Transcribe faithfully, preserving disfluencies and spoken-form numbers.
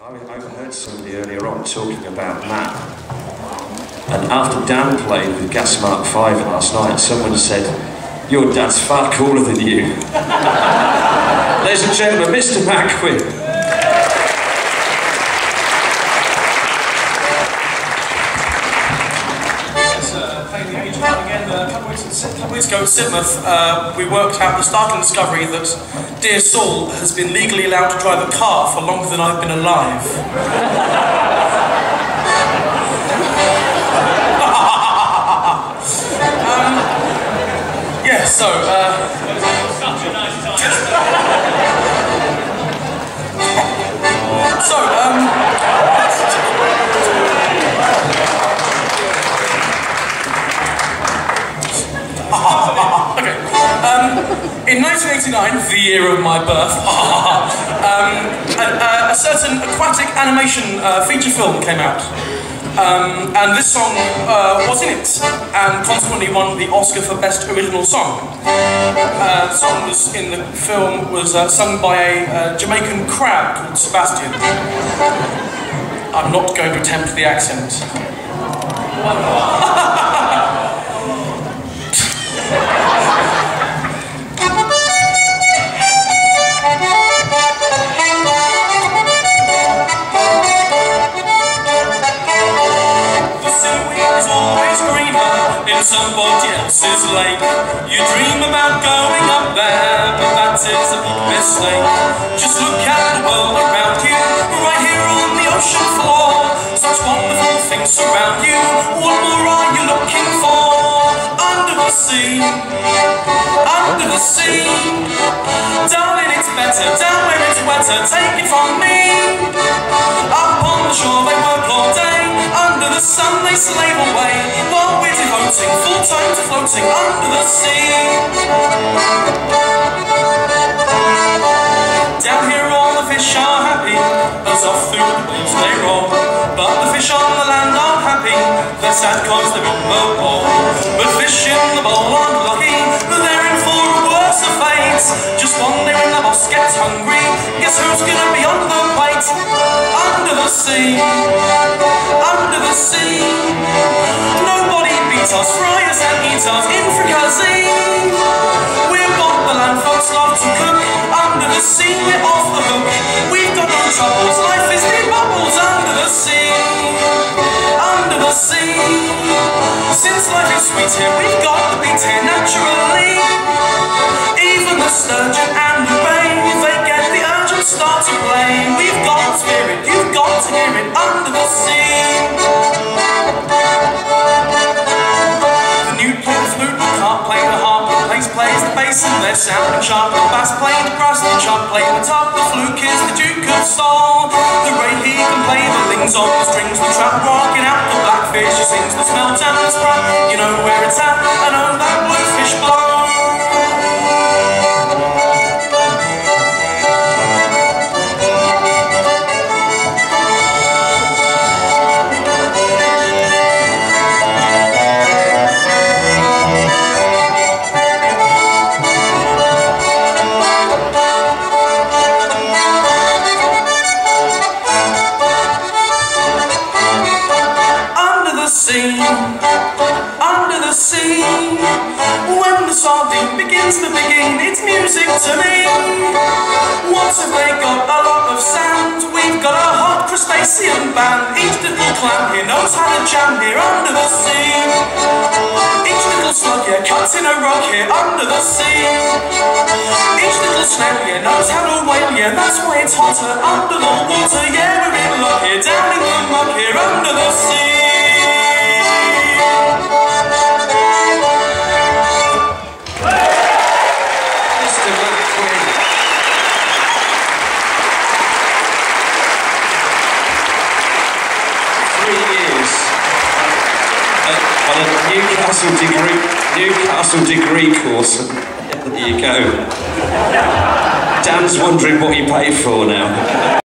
I overheard somebody earlier on talking about Matt, and after Dan played with Gas Mark five last night, someone said, "Your dad's far cooler than you." Ladies and gentlemen, Mister Matt Quinn. Again, uh, a couple of weeks, a couple of weeks ago at Sidmouth, uh, we worked out the startling discovery that dear Saul has been legally allowed to drive a car for longer than I've been alive. um, yeah, so, uh... so, um... okay. Um, in nineteen eighty-nine, the year of my birth, um, a, a certain aquatic animation uh, feature film came out. Um, and this song uh, was in it, and consequently won the Oscar for Best Original Song. Uh, the song was in the film was uh, sung by a uh, Jamaican crab called Sebastian. I'm not going to attempt the accent. Somebody else's lake. You dream about going up there, but that is a big mistake. Just look at the world around you, right here on the ocean floor. Such wonderful things surround you. What more are you looking for? Under the sea, under the sea. Darling, it's better down where it's wetter. Take it from me. Up on the shore they work all day. Under the sun they slave away. While we're devoting full time to floating under the sea. Down here all the fish are happy, as off through the waves they roll. But the fish on the land are happy, they're sad cause they're in the bowl. But fish in the bowl aren't lucky, they're in for a worse of fate. Just one day when the boss gets hungry, guess who's gonna be on the plate? Under the sea, under the sea. Nobody beats us, fry us and eat us in fricassee. We're what the land folks love to cook. Under the sea, we're off the hook. We've got no troubles, life is big bubbles. Under the sea, under the sea. Since life is sweet here, we've got the beat here naturally. Even the sturgeon and the ray, they get the urge and start to play. We've got spirit, you've got to hear it. Under the sea. Plays the bass and they're sounding sharp. The bass playing the brass, the chop playing the top. The fluke is the Duke of Sol. The ray he can play the lings on the strings. The trap rocking out the blackfish. He sings the smelt and the sprat. You know where it's at. I know that bluefish blow. Under the sea, when the sardine begins to begin, it's music to me. What have they got? A lot of sound. We've got a hot crustacean band. Each little clam here knows how to jam here under the sea. Each little slug here cuts in a rock here under the sea. Each little snail here knows how to whale here. That's why it's hotter under the water. Yeah, we're in luck here, down in the muck here under the sea. On a Newcastle degree, Newcastle degree course. There you go. Dan's wondering what he paid for now.